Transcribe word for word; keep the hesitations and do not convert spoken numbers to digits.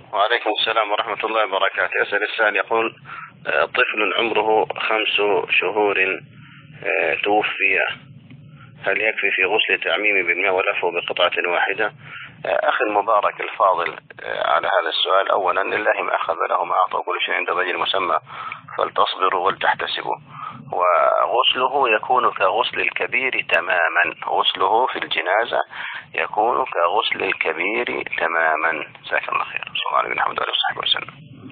وعليكم السلام ورحمة الله وبركاته. يسأل السائل يقول طفل عمره خمس شهور توفي، هل يكفي في غسل تعميم بالماء ولفه بقطعة واحدة؟ أخي المبارك الفاضل، على هذا السؤال أولا لله ما أخذ له ما أعطى، كل شيء عند غير مسمى فلتصبروا ولتحتسبوا. وغسله يكون كغسل الكبير تماما، غسله في الجنازة يكون كغسل الكبير تماما. جزاك الله خير. صلى الله عليه وسلم وصحبه وسلم.